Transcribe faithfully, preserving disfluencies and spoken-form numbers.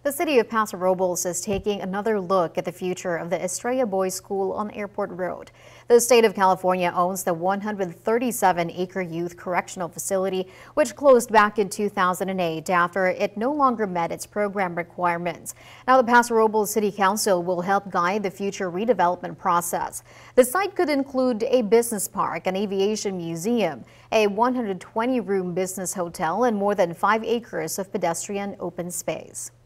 The city of Paso Robles is taking another look at the future of the Estrella Boys School on Airport Road. The state of California owns the one hundred thirty-seven acre youth correctional facility, which closed back in two thousand eight after it no longer met its program requirements. Now, the Paso Robles City Council will help guide the future redevelopment process. The site could include a business park, an aviation museum, a one hundred twenty room business hotel, and more than five acres of pedestrian open space.